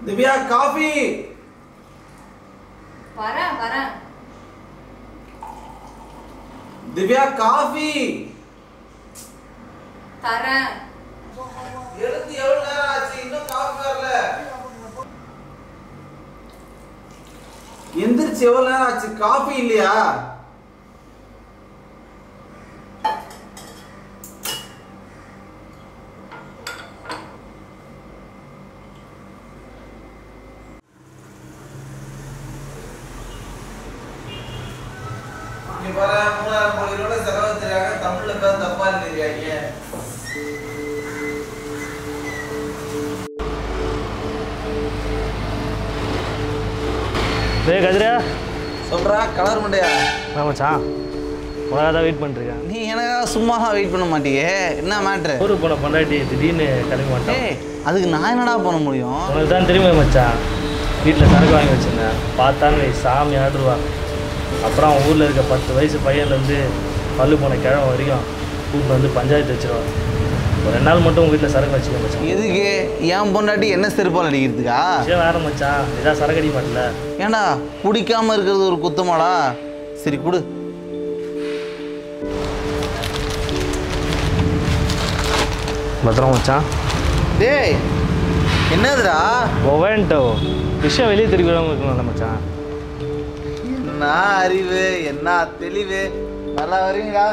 Dhivya, coffee. Vara. Dhivya, coffee. Tara. எழுந்து எவ்வளவு நேரம் ஆச்சு இன்னும் காஃபி வரல. எந்திரிச்சு எவ்வளவு நேரம் ஆச்சு காஃபி இல்லையா? இங்க பாரு 3000 கோடி ரூபாய் செலவு தெரியாங்க தமிழ்ல பேர் தப்பா எழுதிருக்காங்க. டேய் கதிரா சொல்றா கலர் மண்டையா நான் மச்சான் உனக்காக தான் வெயிட் பண்ணிருக்கேன். நீ எனக்காக சும்மா வெயிட் பண்ண மாட்டியே என்ன மேட்ரு? ஊருக்கு போன பொண்டாட்டி திடீர்னு கிளம்ப மாட்டேன். அதுக்கு நான் என்னடா பண்ண முடியும்? உனக்கு தான் தெரியுமா மச்சான், வீட்டில் சரக்கு வாங்கி வச்சிருந்தேன். பார்த்தான்னு சாமி ஆடுருவா. அப்புறம் அவன் ஊரில் இருக்க 10 வயசு பையன்லேருந்து பல்லு போன கிழமை வரைக்கும் கூப்பிட்டு வந்து பஞ்சாயத்து வச்சிருவான். ஒரு 2 நாள் மட்டும் உங்கள் வீட்டில் சரக்கு வச்சுக்க மச்சான். எதுக்கு? ஏன் பொண்டாட்டி என்ன செருப்பால் அடிக்கிறதுக்கா? விஷயம் வேறு மச்சான், இதான் சரக்கு அடிக்க மாட்டல. ஏண்டா குடிக்காமல் இருக்கிறது ஒரு குத்தமாடா? சரி கொடு. பத்திரம் மச்சான். டேய் என்னதுடா? ஒவேன்ட்டோ விஷயம் வெளியே திருப்பிடாமல் இருக்கணும்ல மச்சான். என்ன அறிவு என்ன தெளிவு. நல்லா வரீங்களா?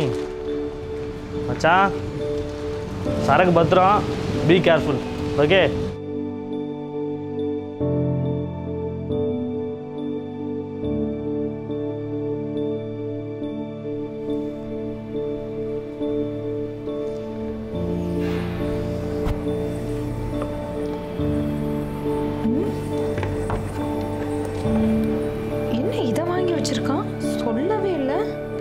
மச்சான் சரக்கு பத்திரம், பி கேர்ஃபுல். ஓகே என்ன இதை வாங்கி வச்சிருக்கான்? சொல்லவே இல்லை.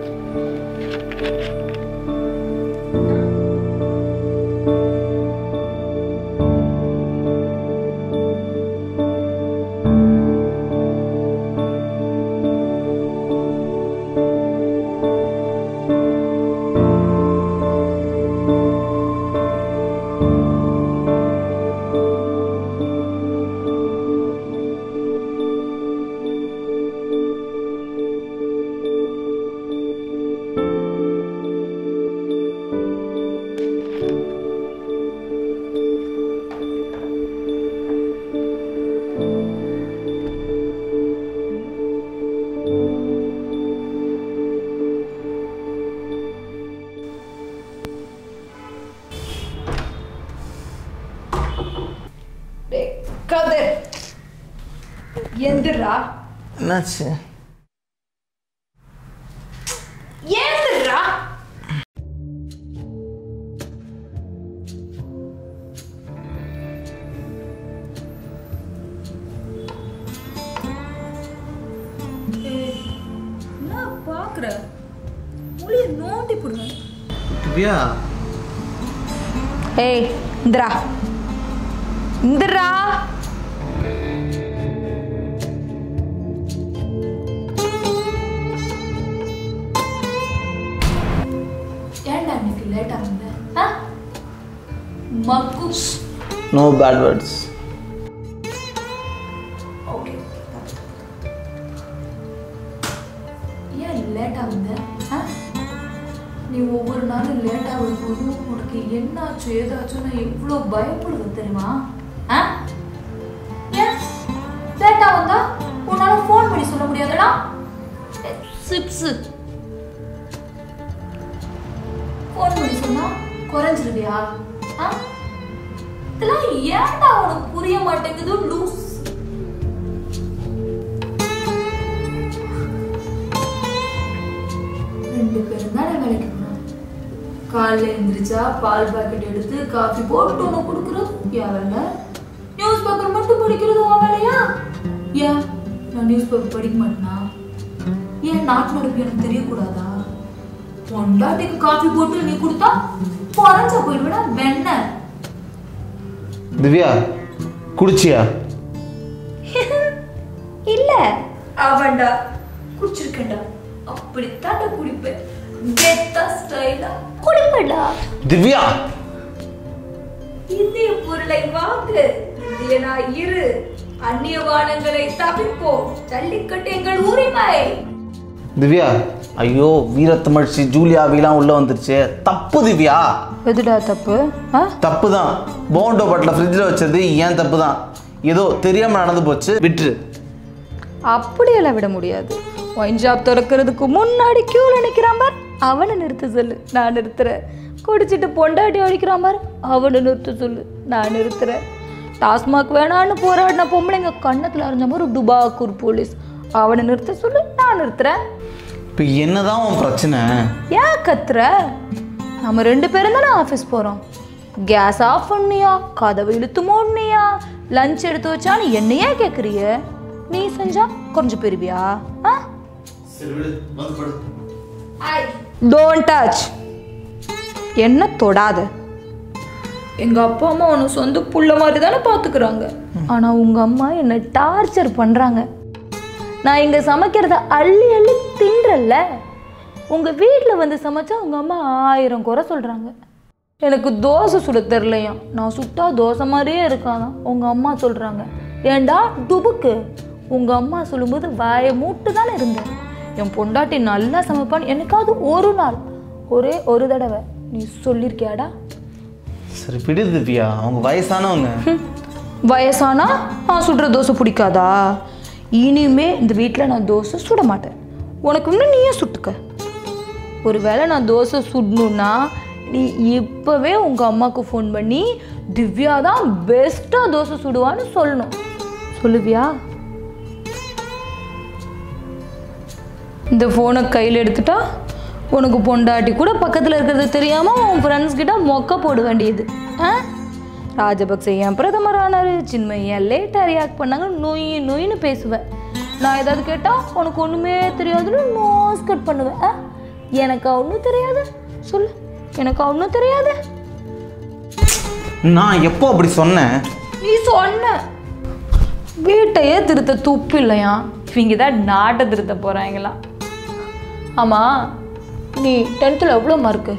Kadir, எந்திரா. என்னாச்சு? எந்திரா. நான் பாக்குறேன் புளிய நோண்டி போடுங்க. திவ்யா ஏய் இந்திரா இந்திரா. ஏன்டா இன்னைக்கு லேட்டா வந்த? மக்குஸ். No bad words. ஓகே. ஏன் லேட்டா வந்த? நீ ஒவ்வொரு நாளும் லேட்டா வரும்போது உனக்கு என்னாச்சு ஏதாச்சும் நான் எவ்வளோ பயப்படுவேன் தெரியுமா? ஏன் லேட்டா வந்தா உன்னால ஃபோன் பண்ணி சொல்ல முடியாதுடா? சிப்ஸ் ஃபோன் பண்ணி சொன்னா குறைஞ்சிருவியா? இதெல்லாம் ஏன்டா உனக்கு புரிய மாட்டேங்குது லூஸ்? ரெண்டு பேரும் தானே வேலைக்கு போறோம். காலைல எழுந்திரிச்சா பால் பாக்கெட் எடுத்து காஃபி போட்டு உனக்கு கொடுக்குறது என் வேலை. நியூஸ் பேப்பர் மட்டும் படிக்கிறது உன் வேலையா? ஏன் நான் நியூஸ் பேப்பர் படிக்க மாட்டேனா? ஏன் நாட்டு நடப்பு எனக்கு தெரியக்கூடாதா? பொண்டாட்டிக்கு காஃபி போட்டு நீ கொடுத்தா பொறஞ்சா போயிடுவிடா வெண்ண. திவ்யா குடிச்சியா? இல்ல அவன்டா குடிச்சிருக்கேன்டா. அப்படித்தான்டா குடிப்பேன். கெத்தா ஸ்டைலா குடிப்பேன்டா. திவ்யா இதே பொருளை வாங்கு. இல்லனா இரு. அந்நியவானங்களை தவிர்ப்போம். ஜல்லிக்கட்டு எங்கள் உரிமை. திவ்யா, ஐயோ வீரத்தமிழ்ச்சி ஜூலியாவிலாம் உள்ள வந்துருச்சு. தப்பு திவ்யா. எதுடா தப்பு? தப்பு தான். போண்டோ பாட்டில் ஃப்ரிட்ஜில் வச்சது ஏன் தப்பு தான். ஏதோ தெரியாம நடந்து போச்சு, விட்டுரு. அப்படியெல்லாம் விட முடியாது. ஒயின் ஷாப் திறக்கிறதுக்கு முன்னாடி கியூல நிற்கிறான் பார், அவனை நிறுத்த சொல்லு, நான் நிறுத்துறேன். குடிச்சிட்டு பொண்டாட்டி அடிக்கிறான் பார், அவனை நிறுத்த சொல்லு, நான் நிறுத்துறேன். டாஸ்மாக் வேணான்னு போராடின பொம்பளைங்க கண்ணத்தில் அறிஞ்ச மாதிரி டுபாக்கூர் போலீஸ், அவனை நிறுத்த சொல்லு, நான் நிறுத்துறேன். இப்போ என்னதான் உன் பிரச்சனை? ஏன் கத்துற? நம்ம 2 பேரும் தானே ஆஃபீஸ் போகிறோம். கேஸ் ஆஃப் பண்ணியா, கதவை இழுத்து மூடனியா, லஞ்ச் எடுத்து வச்சான்னு என்னையே கேட்குறிய? நீ செஞ்சா கொஞ்சம் பெருவியா? Don't touch. என்ன தொடாத. எங்கள் அப்பா அம்மா உன்னை சொந்த புள்ள மாதிரி தானே பார்த்துக்கிறாங்க. ஆனால் உங்கள் அம்மா என்னை டார்ச்சர் பண்ணுறாங்க. நான் இங்கே சமைக்கிறத அள்ளி அள்ளி தின்றல்ல. உங்கள் வீட்டில் வந்து சமைச்சா உங்கள் அம்மா 1000 குறை சொல்கிறாங்க. எனக்கு தோசை சுட தெரிலையா, நான் சுட்டா தோசை மாதிரியே இருக்காதான் உங்கள் அம்மா சொல்கிறாங்க. ஏண்டா டுபுக்கு, உங்கள் அம்மா சொல்லும்போது வாயை மூட்டு தானே இருந்தேன். என் பொண்டாட்டி நல்லா சமைப்பான்னு என்னைக்காவது ஒரு நாள், ஒரே ஒரு தடவை நீ சொல்லியிருக்கியாடா? சரி பிடி திவ்யா, அவங்க வயசானவங்க. வயசானா நான் சுடுற தோசை பிடிக்காதா? இனிமே இந்த வீட்டில் நான் தோசை சுட மாட்டேன். உனக்கு இன்னும் நீயே சுட்டுக்க. ஒருவேளை நான் தோசை சுடணுன்னா நீ இப்போவே உங்கள் அம்மாவுக்கு ஃபோன் பண்ணி திவ்யா தான் பெஸ்ட்டாக தோசை சுடுவான்னு சொல்லணும். சொல்லுவியா? இந்த ஃபோனை கையில் எடுத்துட்டா உனக்கு பொண்டாட்டி கூட பக்கத்தில் இருக்கிறது தெரியாமல் உன் ஃப்ரெண்ட்ஸ் கிட்ட மொக்க போட வேண்டியது. ராஜபக்சே ஏன் பிரதமர் ஆனார், சின்மயி ஏன் லேட்டாக ரியாக்ட் பண்ணாங்க, நொயின்னு பேசுவேன். நான் ஏதாவது கேட்டால் உனக்கு ஒன்றுமே தெரியாதுன்னு நோஸ் கட் பண்ணுவேன். எனக்கு ஒன்றும் தெரியாது சொல்லு, எனக்கு ஒன்றும் தெரியாது. நான் எப்போ அப்படி சொன்னேன்? நீ சொன்ன. வீட்டையே திருத்த துப்பு இல்லையா? இவங்க தான் நாட்டை திருத்த போகிறாங்களா? ஆமாம், நீ 10th எவ்வளோ மார்க்கு?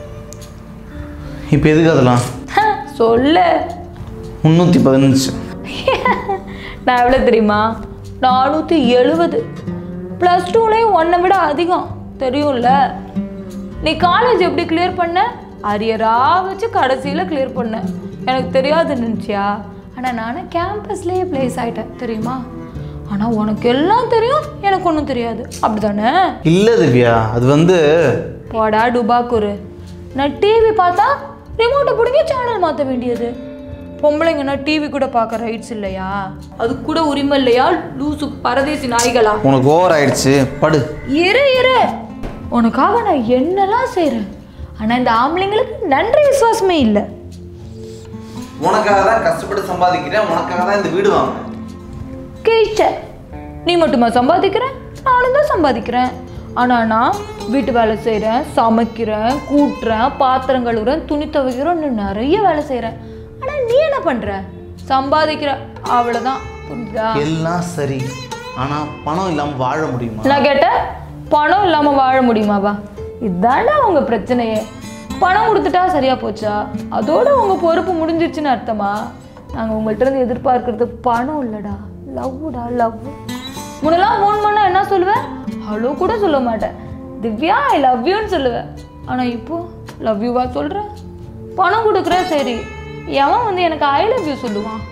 இப்போ எதுக்கு அதெல்லாம் சொல்ல? 315. நான் எவ்வளோ தெரியுமா? 470. +2லையும் 1 விட அதிகம் தெரியும்ல. நீ காலேஜ் எப்படி கிளியர் பண்ண? அரியரா வச்சு கடைசியில் கிளியர் பண்ண. எனக்கு தெரியாதுன்னு நினச்சியா? ஆனால் நானே கேம்பஸ்லேயே பிளேஸ் ஆகிட்டேன் தெரியுமா? ஆனால் உனக்கு எல்லாம் தெரியும், எனக்கு ஒன்றும் தெரியாது, அப்படிதானே? இல்லை திவ்யா, அது வந்து போடா டுபாக்கூரு. நான் டிவி பார்த்தா ரிமோட்டை பிடிங்க சேனல் மாற்ற வேண்டியது. பொம்பளைங்கன்னா டிவி கூட பார்க்க ரைட்ஸ் இல்லையா? அது கூட உரிமை இல்லையா? லூசு பரதேசி நாய்களா? உனக்கு ஓவர் ஆயிடுச்சு, படு. இரு, உனக்காக நான் என்னெல்லாம் செய்கிறேன். ஆனால் இந்த ஆம்பளைங்களுக்கு நன்றி விசுவாசமே இல்லை. உனக்காக தான் கஷ்டப்பட்டு சம்பாதிக்கிறேன், உனக்காக தான் இந்த வீடு வாங்க. கேட்ட நீ மட்டுமா சம்பாதிக்கிற? நானும் தான் சம்பாதிக்கிறேன். ஆனால் நான் வீட்டு வேலை செய்கிறேன், சமைக்கிறேன், கூட்டுறேன், பாத்திரம் கழுவுறேன், துணி துவைக்கிறேன், நிறைய வேலை செய்கிறேன். ஆனால் நீ என்ன பண்ணுற? சம்பாதிக்கிற, அவ்வளோதான். புரியுதா? எல்லாம் சரி, ஆனால் பணம் இல்லாமல் வாழ முடியுமா? நான் கேட்டேன், பணம் இல்லாமல் வாழ முடியுமாவா? இதாண்டா உங்கள் பிரச்சனையே. பணம் கொடுத்துட்டா சரியாக போச்சா? அதோட உங்கள் பொறுப்பு முடிஞ்சிருச்சுன்னு அர்த்தமா? நாங்கள் உங்கள்கிட்ட இருந்து எதிர்பார்க்கறது பணம் இல்லைடா, லவ்டா, லவ். முன்னெல்லாம் ஃபோன் பண்ணால் என்ன சொல்லுவேன்? ஹலோ கூட சொல்ல மாட்டேன், திவ்யா ஐ லவ் யூன்னு சொல்லுவேன். ஆனால் இப்போ லவ் யூவா சொல்கிறேன்? பணம் கொடுக்குறேன் சரி, எவன் வந்து எனக்கு ஐ லவ் யூ சொல்லுவான்?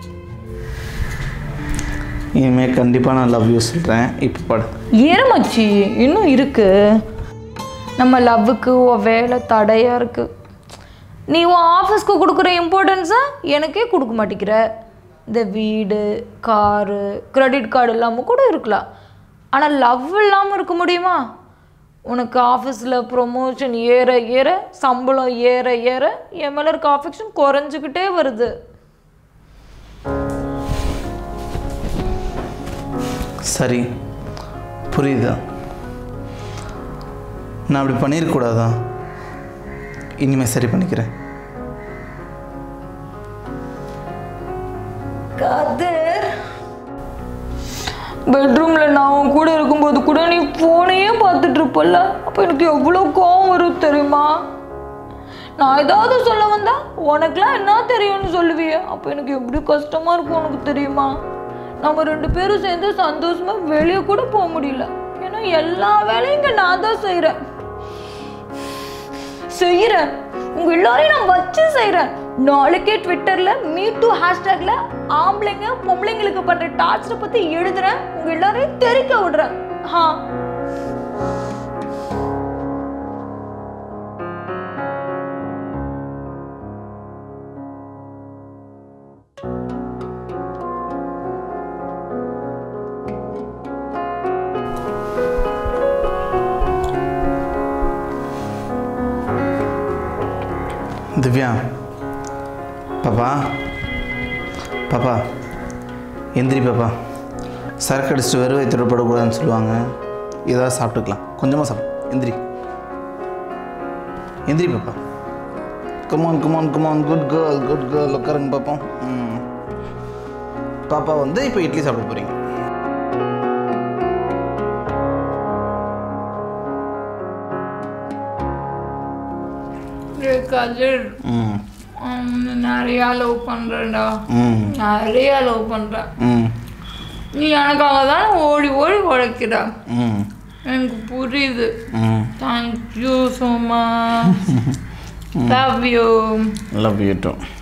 இனிமேல் கண்டிப்பாக நான் லவ் யூ சொல்கிறேன். இப்போ படு. ஏறமச்சி இன்னும் இருக்கு. நம்ம லவ்வுக்கு வேலை தடையாக இருக்கு. நீ உன் ஆஃபீஸ்க்கு கொடுக்குற இம்பார்ட்டன்ஸை எனக்கே கொடுக்க மாட்டேங்கிற. இந்த வீடு, காரு, கிரெடிட் கார்டு இல்லாமல் கூட இருக்கலாம். ஆனால் லவ் இல்லாமல் இருக்க முடியுமா? உனக்கு ஆஃபீஸில் ப்ரொமோஷன் ஏற ஏற, சம்பளம் ஏற ஏற என் மேலே இருக்க அஃபெக்ஷன் குறைஞ்சிக்கிட்டே வருது. சரி, புரியுதா? நான் அப்படி பண்ணியிருக்கூடாதா? இனிமேல் சரி பண்ணிக்கிறேன். கதிர், பெட்ரூமில் நான் உன் கூட இருக்கும்போது கூட நீ ஃபோனையே பார்த்துட்டு இருப்பல்ல, அப்போ எனக்கு எவ்வளோ கோவம் வரும் தெரியுமா? நான் ஏதாவது சொல்ல வந்தா உனக்குலாம் என்ன தெரியும்னு சொல்லுவியே. அப்போ எனக்கு எப்படி கஷ்டமா இருக்கும் உனக்கு தெரியுமா? நம்ம 2 பேரும் சேர்ந்து சந்தோஷமா வெளியே கூட போக முடியல. ஏன்னா எல்லா வேலையும் இங்கே நான் தான் செய்கிறேன். உங்க எல்லாரையும் நான் வச்சு செய்கிறேன். நாளைக்கே ட்விட்டர்ல மீ2 ஹேஷ்டேக்ல ஆம்பளைங்க பொம்பளைங்களுக்கு பண்ற டார்ச்சரை பத்தி எழுதுறேன். உங்க எல்லாரையும் தெரிக்க விடுறேன். திவ்யா, பாப்பா பாப்பா எந்திரி பாப்பா. சரக்கு அடிச்சுட்டு வெறும் வயிற்று படக்கூடாதுன்னு சொல்லுவாங்க. ஏதாவது சாப்பிட்டுக்கலாம், கொஞ்சமாக சாப்பிடு. எந்திரி எந்திரி பாப்பா. Come on come on come on, good girl உட்காருங்க பாப்போம். பாப்பா வந்து இப்போ இட்லி சாப்பிட போகிறீங்க. கதிர், நிறையா லவ் பண்ணுறேன்டா. நிறையா லவ் பண்ணுறேன். நீ எனக்காக தான் ஓடி ஓடி உழைக்கிற. எனக்கு புரியுது. Thank you so much. Love you. Love you two.